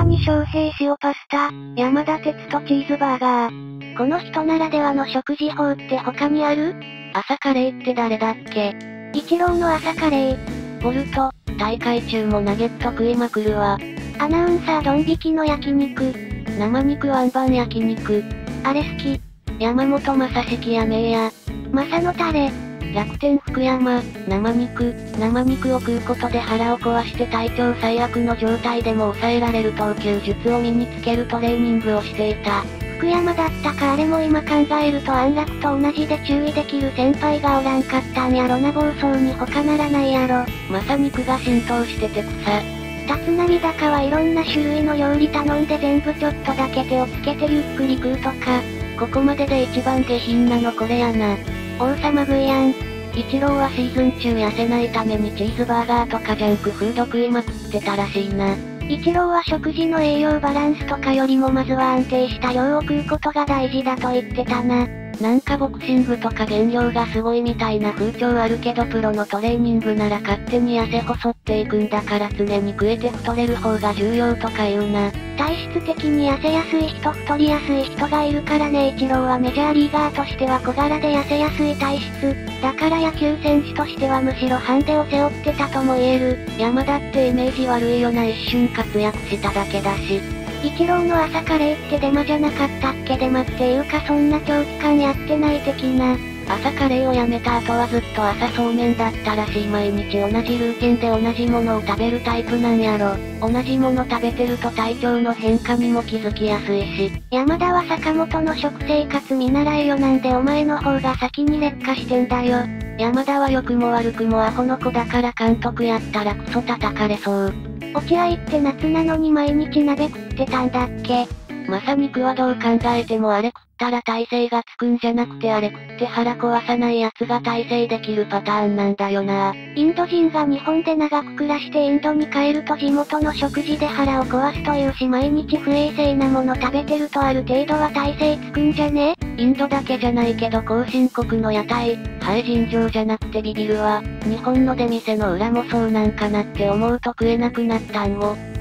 谷翔平塩パスタ、山田哲人チーズバーガー。この人ならではの食事法って他にある？ 朝カレーって誰だっけ？ イチローの朝カレー。 ボルト、大会中もナゲット食いまくるわ。 アナウンサードン引きの焼肉。 生肉ワンバン焼肉。 あれ好き。 山本正式やめや。 マサのタレ。 楽天福山、生肉を食うことで腹を壊して体調最悪の状態でも抑えられる投球術を身につけるトレーニングをしていた。 福山だったかあれも今考えると安楽と同じで注意できる先輩がおらんかったんやろな。暴走に他ならないやろ。 まさ肉が浸透してて草。 立浪高はいろんな種類の料理頼んで全部ちょっとだけ手をつけてゆっくり食うとか。 ここまでで一番下品なのこれやな。 王様食いやん。 イチローはシーズン中痩せないためにチーズバーガーとかジャンクフード食いまくってたらしいな。 イチローは食事の栄養バランスとかよりもまずは安定した量を食うことが大事だと言ってたな。 なんかボクシングとか減量がすごいみたいな風潮あるけどプロのトレーニングなら勝手に痩せ細っていくんだから常に食えて太れる方が重要とか言うな。 体質的に痩せやすい人太りやすい人がいるからね。イチローはメジャーリーガーとしては小柄で痩せやすい体質。だから野球選手としてはむしろハンデを背負ってたとも言える。 山田ってイメージ悪いよな。一瞬活躍しただけだし。 イチローの朝カレーってデマじゃなかったっけ？デマっていうかそんな長期間やってない的な。 朝カレーをやめた後はずっと朝そうめんだったらしい。毎日同じルーティンで同じものを食べるタイプなんやろ。同じもの食べてると体調の変化にも気づきやすいし。 山田は坂本の食生活見習えよ。なんでお前の方が先に劣化してんだよ。 山田は良くも悪くもアホの子だから監督やったらクソ叩かれそう。 落合って夏なのに毎日鍋食ってたんだっけ？ まさ肉はどう考えてもあれ食ったら耐性がつくんじゃなくてあれ食って腹壊さない奴が耐性できるパターンなんだよな。 インド人が日本で長く暮らしてインドに帰ると地元の食事で腹を壊すというし毎日不衛生なもの食べてるとある程度は耐性つくんじゃね？ インドだけじゃないけど後進国の屋台、尋常じゃなくてビビるわ。日本の出店の裏もそうなんかなって思うと食えなくなったんを。